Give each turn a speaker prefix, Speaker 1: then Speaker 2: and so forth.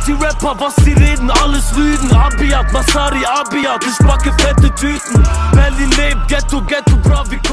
Speaker 1: die Rapper, was sie reden, alles Lügen. Abiat, Masari, Abiat, ich packe fette Tüten. Berlin lebt, Ghetto, Ghetto, bra, wir